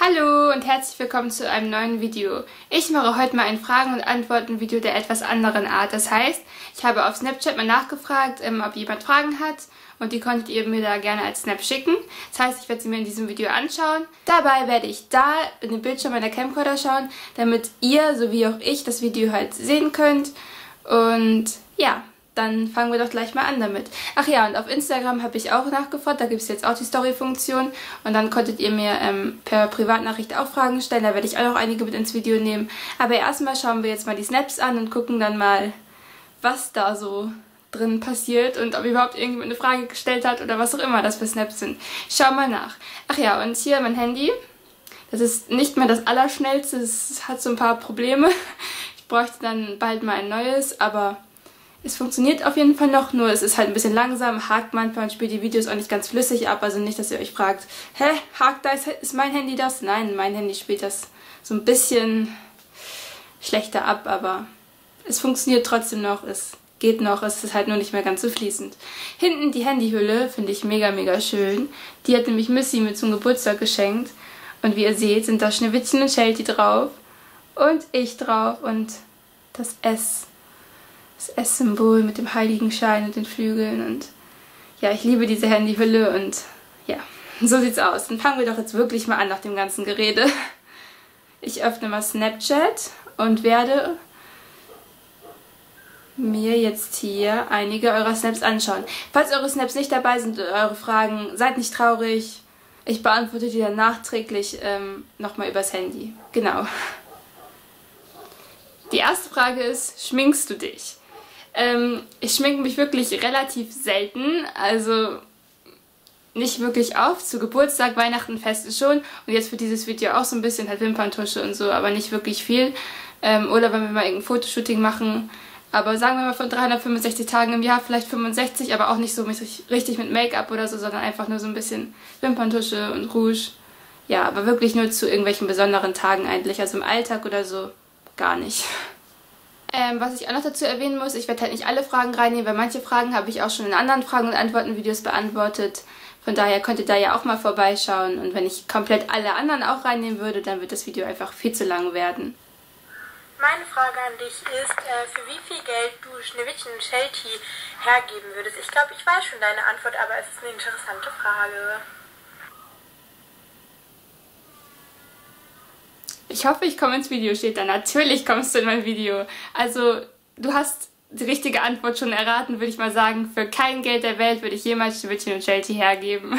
Hallo und herzlich willkommen zu einem neuen Video. Ich mache heute mal ein Fragen- und Antworten-Video der etwas anderen Art. Das heißt, ich habe auf Snapchat mal nachgefragt, ob jemand Fragen hat und die konntet ihr mir da gerne als Snap schicken. Das heißt, ich werde sie mir in diesem Video anschauen. Dabei werde ich da in den Bildschirm meiner Camcorder schauen, damit ihr sowie auch ich das Video halt sehen könnt. Und ja, dann fangen wir doch gleich mal an damit. Ach ja, und auf Instagram habe ich auch nachgefragt, da gibt es jetzt auch die Story-Funktion und dann konntet ihr mir per Privatnachricht auch Fragen stellen, da werde ich auch noch einige mit ins Video nehmen. Aber erstmal schauen wir jetzt mal die Snaps an und gucken dann mal, was da so drin passiert und ob überhaupt irgendjemand eine Frage gestellt hat oder was auch immer das für Snaps sind. Schau mal nach. Ach ja, und hier mein Handy. Das ist nicht mehr das Allerschnellste, es hat so ein paar Probleme. Ich bräuchte dann bald mal ein neues, aber es funktioniert auf jeden Fall noch, nur es ist halt ein bisschen langsam, hakt manchmal und spielt die Videos auch nicht ganz flüssig ab. Also nicht, dass ihr euch fragt, hä, hakt da, ist mein Handy das? Nein, mein Handy spielt das so ein bisschen schlechter ab, aber es funktioniert trotzdem noch, es geht noch, es ist halt nur nicht mehr ganz so fließend. Hinten die Handyhülle finde ich mega, mega schön. Die hat nämlich Missy mir zum Geburtstag geschenkt. Und wie ihr seht, sind da Schneewittchen und Sheltie drauf und ich drauf und das S-Symbol mit dem Heiligenschein und den Flügeln. Und ja, ich liebe diese Handyhülle und ja, so sieht's aus. Dann fangen wir doch jetzt wirklich mal an nach dem ganzen Gerede. Ich öffne mal Snapchat und werde mir jetzt hier einige eurer Snaps anschauen. Falls eure Snaps nicht dabei sind oder eure Fragen, seid nicht traurig. Ich beantworte die dann nachträglich nochmal übers Handy. Genau. Die erste Frage ist, schminkst du dich? Ich schminke mich wirklich relativ selten, also nicht wirklich auf. Zu Geburtstag, Weihnachten, Feste schon. Und jetzt für dieses Video auch so ein bisschen halt Wimperntusche und so, aber nicht wirklich viel. Oder wenn wir mal irgendein Fotoshooting machen. Aber sagen wir mal von 365 Tagen im Jahr vielleicht 65, aber auch nicht so richtig mit Make-up oder so, sondern einfach nur so ein bisschen Wimperntusche und Rouge. Ja, aber wirklich nur zu irgendwelchen besonderen Tagen eigentlich. Also im Alltag oder so gar nicht. Was ich auch noch dazu erwähnen muss, ich werde halt nicht alle Fragen reinnehmen, weil manche Fragen habe ich auch schon in anderen Fragen- und Antworten-Videos beantwortet. Von daher könnt ihr da ja auch mal vorbeischauen. Und wenn ich komplett alle anderen auch reinnehmen würde, dann wird das Video einfach viel zu lang werden. Meine Frage an dich ist, für wie viel Geld du Schneewittchen und Sheltie hergeben würdest. Ich glaube, ich weiß schon deine Antwort, aber es ist eine interessante Frage. Ich hoffe, ich komme ins Video, steht da. Natürlich kommst du in mein Video. Also, du hast die richtige Antwort schon erraten, würde ich mal sagen. Für kein Geld der Welt würde ich jemals Schneewittchen und Sheltie hergeben.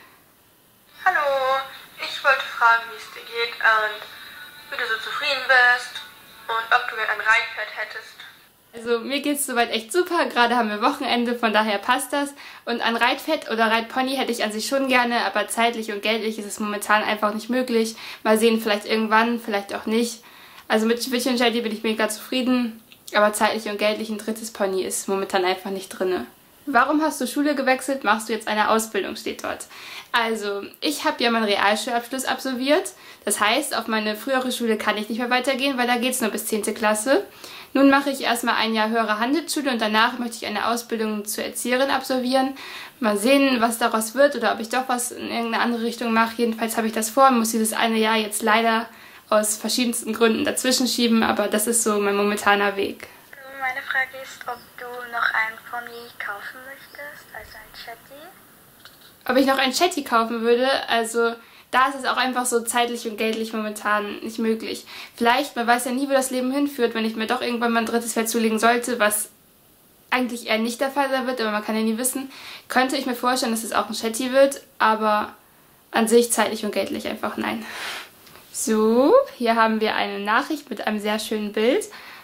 Hallo, ich wollte fragen, wie es dir geht und wie du so zufrieden bist und ob du mir ein Reitpferd hättest. Also mir geht's soweit echt super, gerade haben wir Wochenende, von daher passt das. Und ein Reitpferd oder Reitpony hätte ich an sich schon gerne, aber zeitlich und geldlich ist es momentan einfach nicht möglich. Mal sehen, vielleicht irgendwann, vielleicht auch nicht. Also mit Schneewittchen und Sheltie bin ich mega zufrieden, aber zeitlich und geldlich ein drittes Pony ist momentan einfach nicht drin. Warum hast du Schule gewechselt? Machst du jetzt eine Ausbildung, steht dort. Also, ich habe ja meinen Realschulabschluss absolviert. Das heißt, auf meine frühere Schule kann ich nicht mehr weitergehen, weil da geht es nur bis 10. Klasse. Nun mache ich erstmal ein Jahr höhere Handelsschule und danach möchte ich eine Ausbildung zur Erzieherin absolvieren. Mal sehen, was daraus wird oder ob ich doch was in irgendeine andere Richtung mache. Jedenfalls habe ich das vor und muss dieses eine Jahr jetzt leider aus verschiedensten Gründen dazwischen schieben, aber das ist so mein momentaner Weg. Meine Frage ist, ob du noch ein Pony kaufen möchtest, also ein Shetty. Ob ich noch ein Shetty kaufen würde, also da ist es auch einfach so zeitlich und geldlich momentan nicht möglich. Vielleicht, man weiß ja nie, wo das Leben hinführt, wenn ich mir doch irgendwann mal ein drittes Pferd zulegen sollte, was eigentlich eher nicht der Fall sein wird, aber man kann ja nie wissen, könnte ich mir vorstellen, dass es auch ein Shetty wird, aber an sich zeitlich und geldlich einfach nein. So, hier haben wir eine Nachricht mit einem sehr schönen Bild.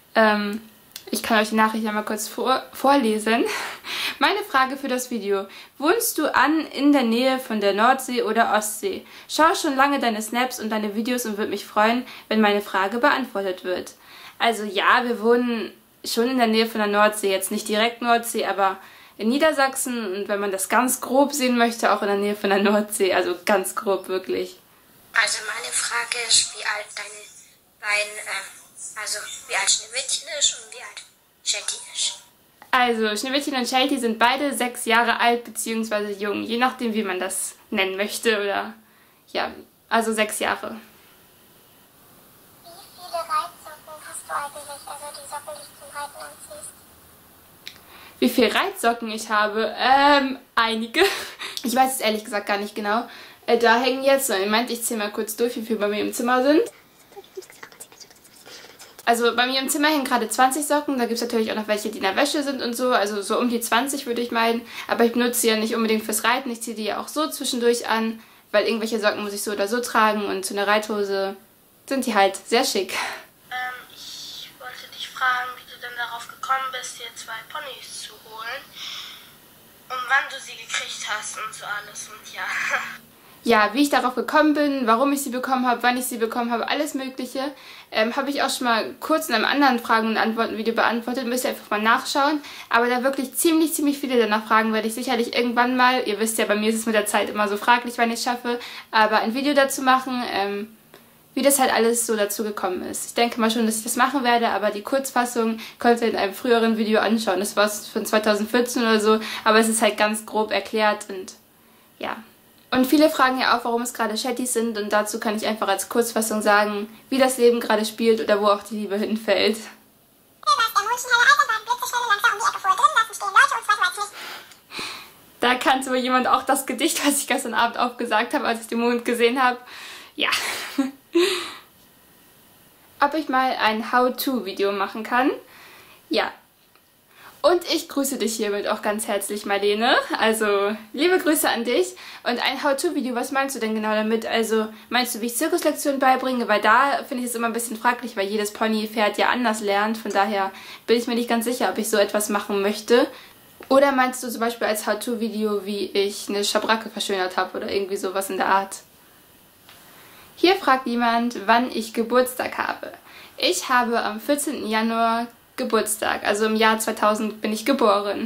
Ich kann euch die Nachricht ja mal kurz vorlesen. Meine Frage für das Video. Wohnst du in der Nähe von der Nordsee oder Ostsee? Schau schon lange deine Snaps und deine Videos und würde mich freuen, wenn meine Frage beantwortet wird. Also ja, wir wohnen schon in der Nähe von der Nordsee. Jetzt nicht direkt Nordsee, aber in Niedersachsen. Und wenn man das ganz grob sehen möchte, auch in der Nähe von der Nordsee. Also ganz grob wirklich. Also meine Frage ist, wie alt deine beiden, wie alt Schneewittchen ist und wie alt Sheltie ist. Also, Schneewittchen und Sheltie sind beide 6 Jahre alt bzw. jung, je nachdem, wie man das nennen möchte oder ja, also 6 Jahre. Reitsocken du zum Reiten anziehst? Wie viel Reitsocken ich habe? Einige. Ich weiß es ehrlich gesagt gar nicht genau. Da hängen jetzt, Moment, ich zähle mal kurz durch, wie viel bei mir im Zimmer sind. Also bei mir im Zimmer hängen gerade 20 Socken. Da gibt es natürlich auch noch welche, die in der Wäsche sind und so. Also so um die 20 würde ich meinen. Aber ich benutze sie ja nicht unbedingt fürs Reiten. Ich ziehe die ja auch so zwischendurch an. Weil irgendwelche Socken muss ich so oder so tragen. Und zu einer Reithose sind die halt sehr schick. Ich wollte dich fragen, wie du denn darauf gekommen bist, dir 2 Ponys zu holen. Und wann du sie gekriegt hast und so alles. Und ja. Ja, wie ich darauf gekommen bin, warum ich sie bekommen habe, wann ich sie bekommen habe, alles Mögliche, habe ich auch schon mal kurz in einem anderen Fragen- und Antworten-Video beantwortet. Müsst ihr einfach mal nachschauen. Aber da wirklich ziemlich viele danach fragen, werde ich sicherlich irgendwann mal, ihr wisst ja, bei mir ist es mit der Zeit immer so fraglich, wann ich es schaffe, aber ein Video dazu machen, wie das halt alles so dazu gekommen ist. Ich denke mal schon, dass ich das machen werde, aber die Kurzfassung könnt ihr in einem früheren Video anschauen. Das war von 2014 oder so, aber es ist halt ganz grob erklärt und ja. Und viele fragen ja auch, warum es gerade Shetties sind, und dazu kann ich einfach als Kurzfassung sagen, wie das Leben gerade spielt oder wo auch die Liebe hinfällt. Da kannte wohl jemand auch das Gedicht, was ich gestern Abend aufgesagt habe, als ich den Mond gesehen habe. Ja. Ob ich mal ein How-To-Video machen kann? Ja. Und ich grüße dich hiermit auch ganz herzlich, Marlene. Also, liebe Grüße an dich. Und ein How-To-Video, was meinst du denn genau damit? Also, meinst du, wie ich Zirkuslektionen beibringe? Weil da finde ich es immer ein bisschen fraglich, weil jedes Ponypferd ja anders lernt. Von daher bin ich mir nicht ganz sicher, ob ich so etwas machen möchte. Oder meinst du zum Beispiel als How-To-Video, wie ich eine Schabracke verschönert habe oder irgendwie sowas in der Art? Hier fragt jemand, wann ich Geburtstag habe. Ich habe am 14. Januar Geburtstag, also im Jahr 2000 bin ich geboren.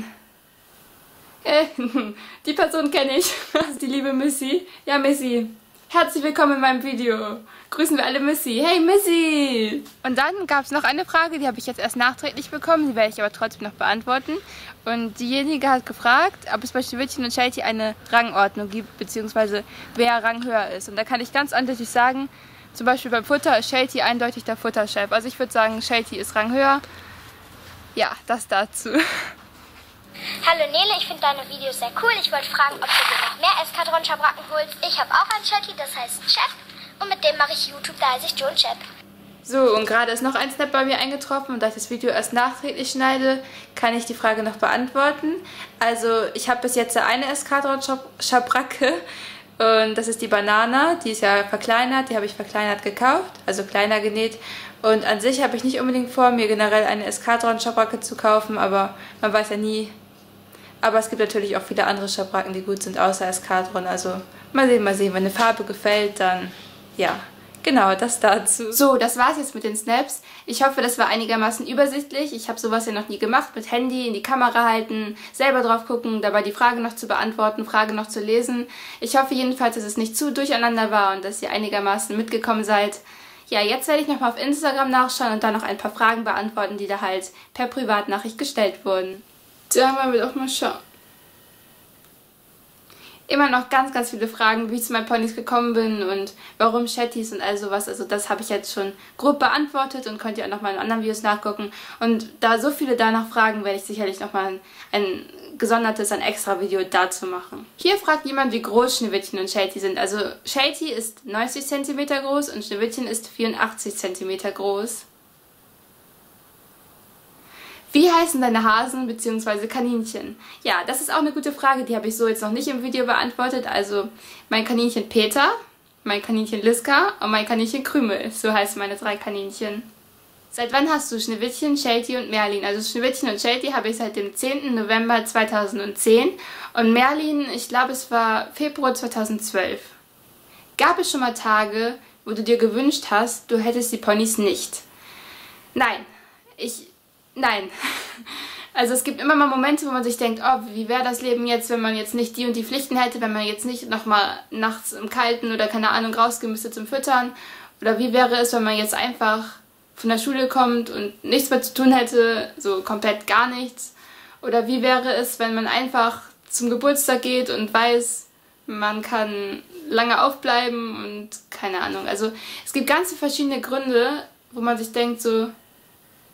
Die Person kenne ich, die liebe Missy. Ja, Missy, herzlich willkommen in meinem Video. Grüßen wir alle Missy. Hey Missy! Und dann gab es noch eine Frage, die habe ich jetzt erst nachträglich bekommen, die werde ich aber trotzdem noch beantworten. Und diejenige hat gefragt, ob es bei Schneewittchen und Sheltie eine Rangordnung gibt, beziehungsweise wer Rang höher ist. Und da kann ich ganz eindeutig sagen, zum Beispiel beim Futter ist Sheltie eindeutig der Futterchef. Also ich würde sagen, Sheltie ist Rang höher. Ja, das dazu. Hallo Nele, ich finde deine Videos sehr cool. Ich wollte fragen, ob du dir noch mehr Eskadron-Schabracken holst. Ich habe auch einen Sheltie, das heißt Chef. Und mit dem mache ich YouTube, da heiße ich Joan Chef. So, und gerade ist noch ein Snap bei mir eingetroffen und da ich das Video erst nachträglich schneide, kann ich die Frage noch beantworten. Also, ich habe bis jetzt eine Eskadron-Schabracke und das ist die Banana. Die ist ja verkleinert, die habe ich verkleinert gekauft, also kleiner genäht. Und an sich habe ich nicht unbedingt vor, mir generell eine Eskadron-Schabracke zu kaufen, aber man weiß ja nie. Aber es gibt natürlich auch viele andere Schabracken, die gut sind, außer Eskadron. Also mal sehen, wenn eine Farbe gefällt, dann ja. Genau, das dazu. So, das war's jetzt mit den Snaps. Ich hoffe, das war einigermaßen übersichtlich. Ich habe sowas ja noch nie gemacht, mit Handy in die Kamera halten, selber drauf gucken, dabei die Frage noch zu beantworten, Frage noch zu lesen. Ich hoffe jedenfalls, dass es nicht zu durcheinander war und dass ihr einigermaßen mitgekommen seid. Ja, jetzt werde ich nochmal auf Instagram nachschauen und dann noch ein paar Fragen beantworten, die da halt per Privatnachricht gestellt wurden. Da wollen wir doch mal schauen. Immer noch ganz viele Fragen, wie ich zu meinen Ponys gekommen bin und warum Shetties und all sowas. Also das habe ich jetzt schon grob beantwortet und könnt ihr auch nochmal in anderen Videos nachgucken. Und da so viele danach fragen, werde ich sicherlich nochmal ein gesondertes, ein extra Video dazu machen. Hier fragt jemand, wie groß Schneewittchen und Sheltie sind. Also Sheltie ist 90 cm groß und Schneewittchen ist 84 cm groß. Wie heißen deine Hasen bzw. Kaninchen? Ja, das ist auch eine gute Frage, die habe ich so jetzt noch nicht im Video beantwortet. Also mein Kaninchen Peter, mein Kaninchen Liska und mein Kaninchen Krümel. So heißen meine 3 Kaninchen. Seit wann hast du Schneewittchen, Sheltie und Merlin? Also Schneewittchen und Sheltie habe ich seit dem 10. November 2010 und Merlin, ich glaube es war Februar 2012. Gab es schon mal Tage, wo du dir gewünscht hast, du hättest die Ponys nicht? Nein, Nein. Also es gibt immer mal Momente, wo man sich denkt, oh, wie wäre das Leben jetzt, wenn man jetzt nicht die und die Pflichten hätte, wenn man jetzt nicht nochmal nachts im Kalten oder keine Ahnung rausgehen müsste zum Füttern. Oder wie wäre es, wenn man jetzt einfach von der Schule kommt und nichts mehr zu tun hätte, so komplett gar nichts. Oder wie wäre es, wenn man einfach zum Geburtstag geht und weiß, man kann lange aufbleiben und keine Ahnung. Also es gibt ganz verschiedene Gründe, wo man sich denkt so,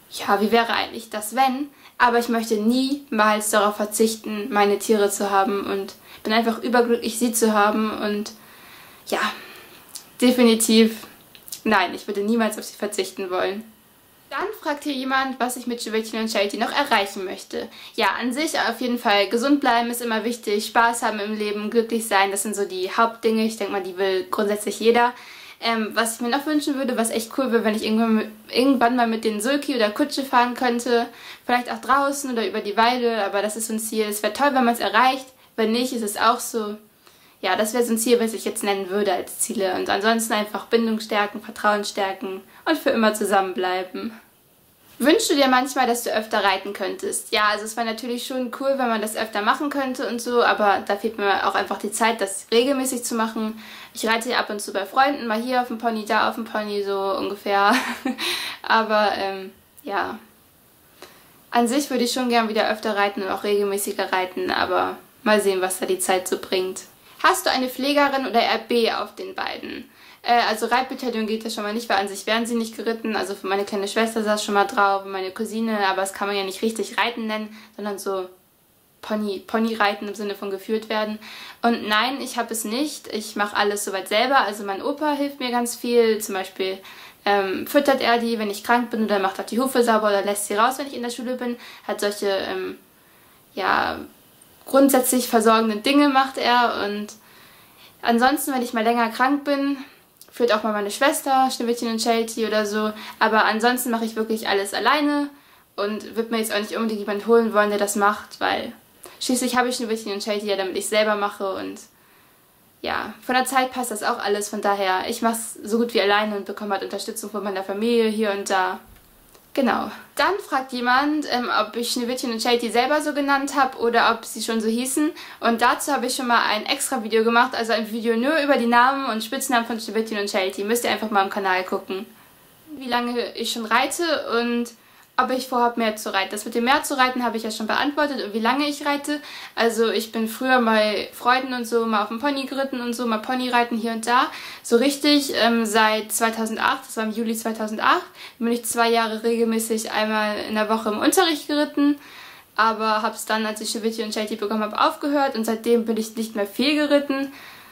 ja, wie wäre eigentlich das, wenn? Aber ich möchte niemals darauf verzichten, meine Tiere zu haben und bin einfach überglücklich, sie zu haben und ja, definitiv, nein, ich würde niemals auf sie verzichten wollen. Dann fragt hier jemand, was ich mit Schneewittchen und Sheltie noch erreichen möchte. Ja, an sich auf jeden Fall gesund bleiben ist immer wichtig, Spaß haben im Leben, glücklich sein, das sind so die Hauptdinge. Ich denke mal, die will grundsätzlich jeder. Was ich mir noch wünschen würde, was echt cool wäre, wenn ich irgendwann mal mit den Sulky oder Kutsche fahren könnte. Vielleicht auch draußen oder über die Weide, aber das ist so ein Ziel. Es wäre toll, wenn man es erreicht. Wenn nicht, ist es auch so. Ja, das wäre so ein Ziel, was ich jetzt nennen würde als Ziele. Und ansonsten einfach Bindung stärken, Vertrauen stärken und für immer zusammenbleiben. Wünschst du dir manchmal, dass du öfter reiten könntest? Ja, also es wäre natürlich schon cool, wenn man das öfter machen könnte und so, aber da fehlt mir auch einfach die Zeit, das regelmäßig zu machen. Ich reite ja ab und zu bei Freunden, mal hier auf dem Pony, da auf dem Pony, so ungefähr. Aber ja, an sich würde ich schon gern wieder öfter reiten und auch regelmäßiger reiten, aber mal sehen, was da die Zeit so bringt. Hast du eine Pflegerin oder RB auf den beiden? Also Reitbeteiligung geht ja schon mal nicht, weil an sich werden sie nicht geritten. Also für meine kleine Schwester saß schon mal drauf, meine Cousine, aber das kann man ja nicht richtig reiten nennen, sondern so Ponyreiten im Sinne von geführt werden. Und nein, ich habe es nicht. Ich mache alles soweit selber. Also mein Opa hilft mir ganz viel. Zum Beispiel füttert er die, wenn ich krank bin, oder macht auch die Hufe sauber oder lässt sie raus, wenn ich in der Schule bin. Hat solche, ja, grundsätzlich versorgende Dinge macht er. Und ansonsten, wenn ich mal länger krank bin, führt auch mal meine Schwester, Schneewittchen und Sheltie oder so. Aber ansonsten mache ich wirklich alles alleine und würde mir jetzt auch nicht unbedingt jemand holen wollen, der das macht, weil schließlich habe ich Schneewittchen und Sheltie ja, damit ich selber mache und ja, von der Zeit passt das auch alles. Von daher, ich mache es so gut wie alleine und bekomme halt Unterstützung von meiner Familie hier und da. Genau. Dann fragt jemand, ob ich Schneewittchen und Sheltie selber so genannt habe oder ob sie schon so hießen. Und dazu habe ich schon mal ein extra Video gemacht, also ein Video nur über die Namen und Spitznamen von Schneewittchen und Sheltie. Müsst ihr einfach mal im Kanal gucken. Wie lange ich schon reite und ob ich vorhabe, mehr zu reiten. Das mit dem mehr zu reiten habe ich ja schon beantwortet und wie lange ich reite. Also ich bin früher bei Freunden und so mal auf dem Pony geritten und so, mal Ponyreiten hier und da. So richtig seit 2008, das war im Juli 2008, bin ich 2 Jahre regelmäßig einmal in der Woche im Unterricht geritten. Aber habe es dann, als ich Schneewittchen und Sheltie bekommen habe, aufgehört und seitdem bin ich nicht mehr viel geritten.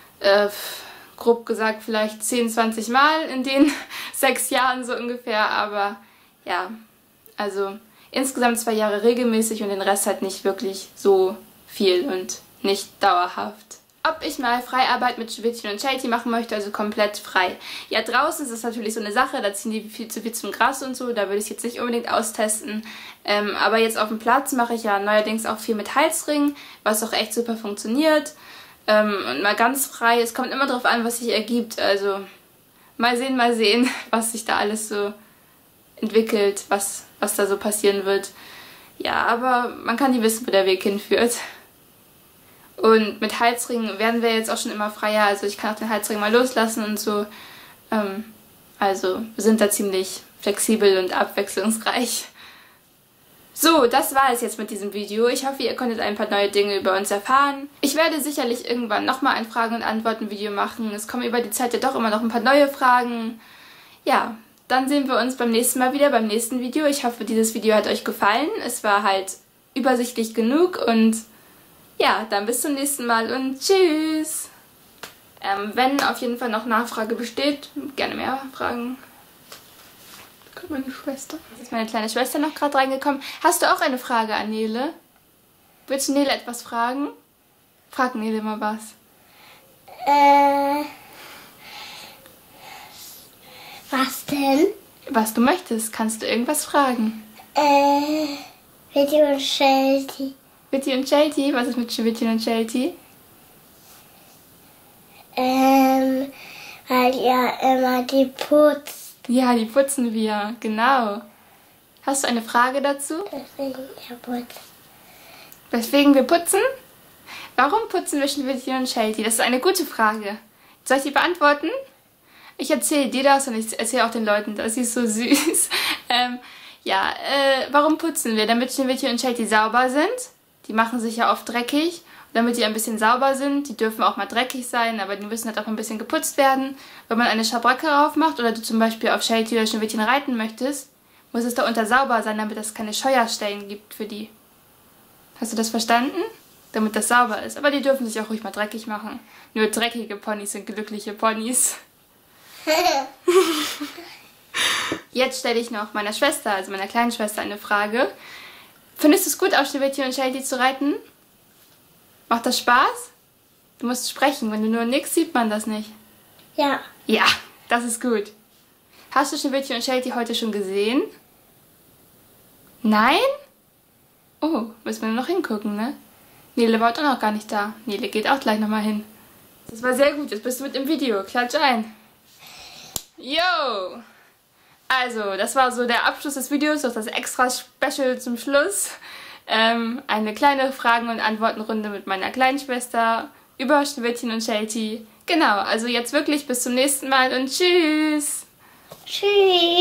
Grob gesagt vielleicht 10, 20 Mal in den 6 Jahren so ungefähr, aber ja. Also insgesamt 2 Jahre regelmäßig und den Rest halt nicht wirklich so viel und nicht dauerhaft. Ob ich mal Freiarbeit mit Schneewittchen und Sheltie machen möchte, also komplett frei. Ja, draußen ist das natürlich so eine Sache, da ziehen die viel zu viel zum Gras und so, da würde ich es jetzt nicht unbedingt austesten. Aber jetzt auf dem Platz mache ich ja neuerdings auch viel mit Halsring, was auch echt super funktioniert. Und mal ganz frei, es kommt immer darauf an, was sich ergibt, also mal sehen, was sich da alles so entwickelt, was da so passieren wird. Ja, aber man kann nie wissen, wo der Weg hinführt. Und mit Halsringen werden wir jetzt auch schon immer freier, also ich kann auch den Halsring mal loslassen und so. Also wir sind da ziemlich flexibel und abwechslungsreich. So, das war es jetzt mit diesem Video. Ich hoffe, ihr konntet ein paar neue Dinge über uns erfahren. Ich werde sicherlich irgendwann nochmal ein Fragen- und Antworten-Video machen. Es kommen über die Zeit ja doch immer noch ein paar neue Fragen. Ja, dann sehen wir uns beim nächsten Mal wieder, beim nächsten Video. Ich hoffe, dieses Video hat euch gefallen. Es war halt übersichtlich genug und ja, dann bis zum nächsten Mal und tschüss! Wenn auf jeden Fall noch Nachfrage besteht, gerne mehr Fragen. Da kommt meine Schwester. Jetzt ist meine kleine Schwester noch gerade reingekommen. Hast du auch eine Frage an Nele? Willst du Nele etwas fragen? Frag Nele mal was. Was denn? Was du möchtest, kannst du irgendwas fragen. Schneewittchen und Sheltie. Schneewittchen und Sheltie? Was ist mit Schneewittchen und Sheltie? Weil ihr immer die putzt. Ja, die putzen wir, genau. Hast du eine Frage dazu? Deswegen ihr putzt. Weswegen wir putzen? Warum putzen wir Schneewittchen und Sheltie? Das ist eine gute Frage. Soll ich die beantworten? Ich erzähle dir das und ich erzähle auch den Leuten das. Sie ist so süß. Warum putzen wir? Damit Schneewittchen und Sheltie sauber sind. Die machen sich ja oft dreckig. Damit die ein bisschen sauber sind. Die dürfen auch mal dreckig sein, aber die müssen halt auch ein bisschen geputzt werden. Wenn man eine Schabracke drauf macht oder du zum Beispiel auf Sheltie oder Schneewittchen reiten möchtest, muss es da unter sauber sein, damit es keine Scheuerstellen gibt für die. Hast du das verstanden? Damit das sauber ist. Aber die dürfen sich auch ruhig mal dreckig machen. Nur dreckige Ponys sind glückliche Ponys. Jetzt stelle ich noch meiner Schwester, also meiner kleinen Schwester, eine Frage. Findest du es gut, auf Schneewittchen und Sheltie zu reiten? Macht das Spaß? Du musst sprechen. Wenn du nur nix, sieht man das nicht. Ja. Ja, das ist gut. Hast du Schneewittchen und Sheltie heute schon gesehen? Nein? Oh, müssen wir noch hingucken, ne? Nele war auch noch gar nicht da. Nele geht auch gleich nochmal hin. Das war sehr gut. Jetzt bist du mit im Video. Klatsch ein. Yo! Also, das war so der Abschluss des Videos, das extra Special zum Schluss. Eine kleine Fragen- und Antwortenrunde mit meiner kleinen Schwester über Schneewittchen und Sheltie. Genau, also jetzt wirklich bis zum nächsten Mal und tschüss! Tschüss.